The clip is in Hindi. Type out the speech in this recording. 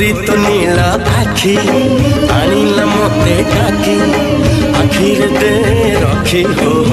तोरी तो नीला आखी आनिला मते डाकी आखिर दे रखी हो